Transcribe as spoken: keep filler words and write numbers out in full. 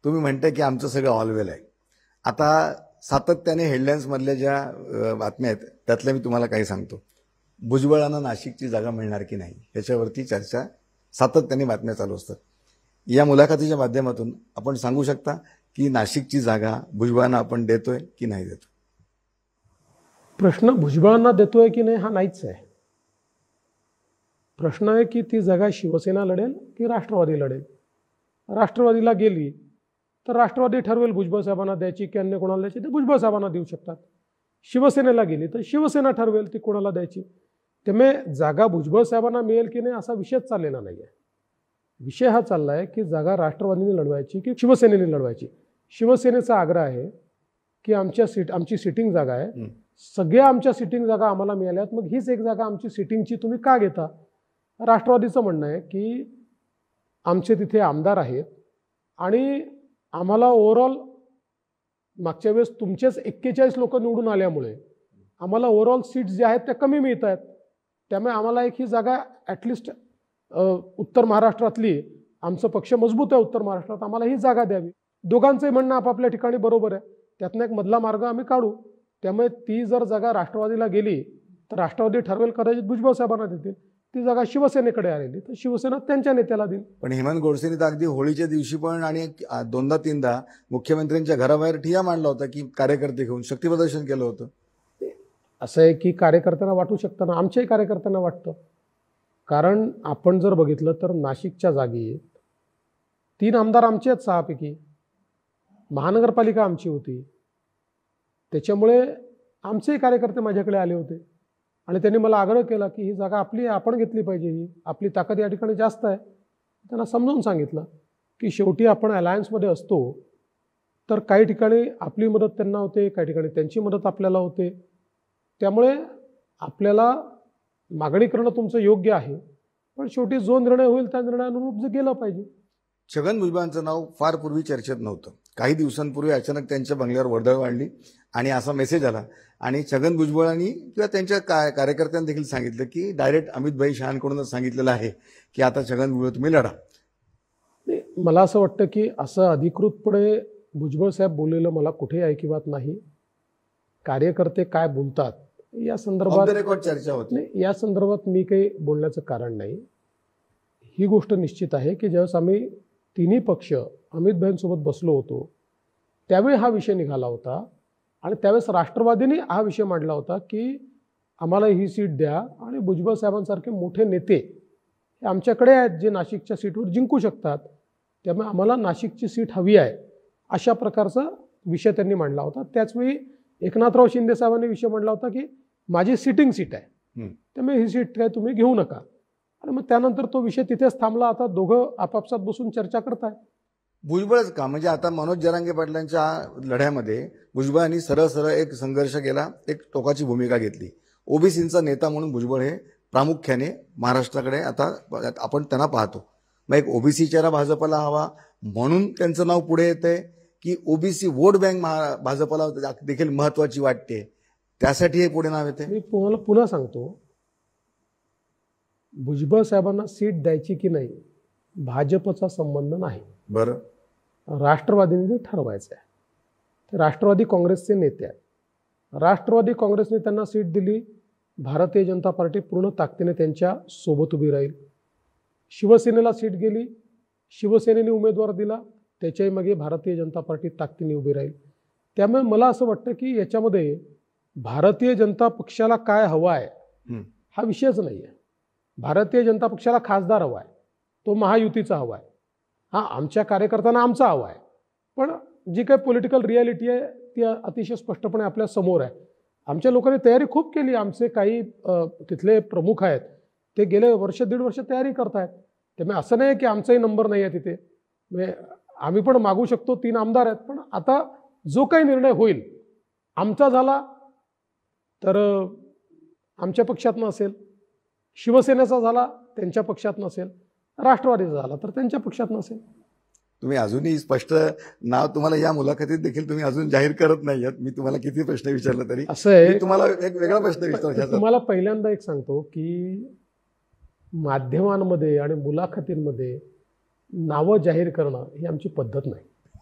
तुम्ही म्हणताय की आमचं सगळं ऑलवेल आहे. आता सातत्याने हेडलाईन्समधल्या ज्या बातम्या आहेत त्यातल्या मी तुम्हाला काही सांगतो. भुजबळांना नाशिकची जागा मिळणार की नाही याच्यावरती चर्चा सातत्याने बातम्या चालू असतात. या मुलाखतीच्या माध्यमातून आपण सांगू शकता की नाशिकची जागा भुजबळांना आपण देतोय की नाही देतो? प्रश्न भुजबळांना देतोय की नाही हा नाहीच आहे. प्रश्न आहे की ती जागा शिवसेना लढेल की राष्ट्रवादी लढेल. राष्ट्रवादीला गेली तर राष्ट्रवादी ठरवेल भुजबळ साहेबांना द्यायची की अन्य कोणाला द्यायची, ते भुजबळ साहेबांना देऊ शकतात. शिवसेनेला गेली तर शिवसेना ठरवेल ती कोणाला द्यायची. त्यामुळे जागा भुजबळ साहेबांना मिळेल की नाही असा विषयच चाललेला नाही आहे. विषय हा चालला आहे की जागा राष्ट्रवादीने लढवायची की शिवसेनेने लढवायची. शिवसेनेचा आग्रह आहे की आमच्या सीट आमची सिटिंग जागा आहे, सगळ्या आमच्या सिटिंग जागा आम्हाला मिळाल्यात, मग हीच एक जागा आमची सिटिंगची तुम्ही का घेता. राष्ट्रवादीचं म्हणणं आहे की आमचे तिथे आमदार आहेत आणि आम्हाला ओव्हरऑल मागच्या वेळेस तुमचेच एक्केचाळीस लोक निवडून आल्यामुळे आम्हाला ओव्हरऑल सीट्स ज्या आहेत त्या कमी मिळत आहेत. त्यामुळे आम्हाला एक ही जागा ॲटलिस्ट उत्तर महाराष्ट्रातली, आमचं पक्ष मजबूत आहे उत्तर महाराष्ट्रात, आम्हाला ही जागा द्यावी. दोघांचंही म्हणणं आपापल्या ठिकाणी बरोबर आहे. त्यातनं एक मधला मार्ग आम्ही काढू. त्यामुळे ती जर जागा राष्ट्रवादीला गेली तर राष्ट्रवादी ठरवेल कदाचित भुजबळ साहेबांना देतील. ती जागा शिवसेनेकडे आलेली तर शिवसेना त्यांच्या नेत्याला देईल. पण हेमंत गोडसेंनी तर अगदी होळीच्या दिवशी पण आणि दोनदा तीनदा मुख्यमंत्र्यांच्या घराबाहेर ठिया मांडला होता की कार्यकर्ते घेऊन शक्ती प्रदर्शन केलं होतं. असं आहे की कार्यकर्त्यांना वाटू शकतं ना, आमच्याही कार्यकर्त्यांना वाटतं. कारण आपण जर बघितलं तर नाशिकच्या जागी तीन आमदार आमचे आहेत, सहापैकी महानगरपालिका आमची होती. त्याच्यामुळे आमचेही कार्यकर्ते माझ्याकडे आले होते आणि त्यांनी मला आग्रह केला की ही जागा आपली आहे, आपण घेतली पाहिजे, ही आपली ताकद या ठिकाणी जास्त आहे. त्यांना समजावून सांगितलं की शेवटी आपण अलायन्समध्ये असतो तर काही ठिकाणी आपली मदत त्यांना होते, काही ठिकाणी त्यांची मदत आपल्याला होते. त्यामुळे आपल्याला मागणी करणं तुमचं योग्य आहे, पण शेवटी जो निर्णय होईल त्या निर्णयानुरूप जे गेलं पाहिजे. छगन भुजबळांचं नाव फार पूर्वी चर्चेत नव्हतं. काही दिवसांपूर्वी अचानक त्यांच्या बंगल्यावर वर्दळ वाढली आणि असा मेसेज आला आणि छगन भुजबळांनी किंवा त्यांच्या का कार्यकर्त्यांनी देखील सांगितलं की डायरेक्ट अमित भाई शहांकडूनच सांगितलेलं आहे की आता छगन भुजबळ तुम्ही लढा. मला असं वाटतं की असं अधिकृतपणे भुजबळ साहेब बोललेलं मला कुठेही ऐकिवात नाही. कार्यकर्ते काय बोलतात या संदर्भात रेकॉर्ड चर्चा होती नाही, या संदर्भात मी काही बोलण्याचं कारण नाही. ही गोष्ट निश्चित आहे की ज्यावेळेस आम्ही तिन्ही पक्ष अमित भाईंसोबत बसलो होतो त्यावेळी हा विषय निघाला होता आणि त्यावेळेस राष्ट्रवादीने हा विषय मांडला होता की आम्हाला ही सीट द्या आणि भुजबळ साहेबांसारखे मोठे नेते हे आमच्याकडे आहेत जे नाशिकच्या सीटवर जिंकू शकतात, त्यामुळे आम्हाला नाशिकची सीट हवी आहे, अशा प्रकारचा विषय त्यांनी मांडला होता. त्याचवेळी एकनाथराव शिंदे साहेबांनी विषय मांडला होता की माझी सिटिंग सीट आहे त्यामुळे ही सीट काय तुम्ही घेऊ नका. आणि मग त्यानंतर तो विषय तिथेच थांबला. आता दोघं आपापसात बसून चर्चा करताय. भुजबळच का म्हणजे आता मनोज जरांगे पाटलांच्या लढ्यामध्ये भुजबळांनी सरळ सरळ एक संघर्ष केला, एक टोकाची भूमिका घेतली. ओबीसींचा नेता म्हणून भुजबळ हे प्रामुख्याने महाराष्ट्राकडे आता आपण त्यांना पाहतो. मग एक ओबीसी चेहरा भाजपला हवा म्हणून त्यांचं नाव पुढे येतंय की ओबीसी वोट बँक भाजपला देखील महत्वाची वाटते त्यासाठी हे पुढे नाव येते? मी तुम्हाला पुन्हा सांगतो, भुजबळ साहेबांना सीट द्यायची की नाही भाजपचा संबंध नाही. बरं, राष्ट्रवादीने ठरवायचं आहे. ते राष्ट्रवादी काँग्रेसचे नेते आहेत. राष्ट्रवादी काँग्रेसने त्यांना सीट दिली, भारतीय जनता पार्टी पूर्ण ताकदीने त्यांच्या सोबत उभी राहील. शिवसेनेला सीट गेली, शिवसेनेने उमेदवार दिला, त्याच्याही मागे भारतीय जनता पार्टी ताकदीने उभी राहील. त्यामुळे मला असं वाटतं की याच्यामध्ये भारतीय जनता पक्षाला काय हवा आहे हा विषयच नाही आहे. भारतीय जनता पक्षाला खासदार हवा आहे, तो महायुतीचा हवा आहे. हा आमच्या कार्यकर्त्यांना आमचा हवा आहे, पण जी काही पॉलिटिकल रियालिटी आहे ती अतिशय स्पष्टपणे आपल्या समोर आहे. आमच्या लोकांनी तयारी खूप केली. आमचे काही तिथले प्रमुख आहेत ते गेले वर्ष दीड वर्ष तयारी करतायत. त्यामुळे असं नाही की आमचाही नंबर नाही आहे तिथे. म्हणजे आम्ही पण मागू शकतो, तीन आमदार आहेत, पण आता जो काही निर्णय होईल आमचा झाला तर आमच्या पक्षात नसेल, शिवसेनेचा झाला त्यांच्या पक्षात नसेल, राष्ट्रवादीचा झाला तर त्यांच्या पक्षात नसेल. तुम्ही अजूनही स्पष्ट नाव तुम्हाला या मुलाखतीत देखील तुम्ही अजून जाहीर करत नाही आहात. मी तुम्हाला किती प्रश्न विचारला तरी असं आहे. तुम्हाला एक वेगळा प्रश्न विचारतो. तुम्हाला पहिल्यांदा एक सांगतो की माध्यमांमध्ये आणि मुलाखतींमध्ये नावं जाहीर करणं ही आमची पद्धत नाही.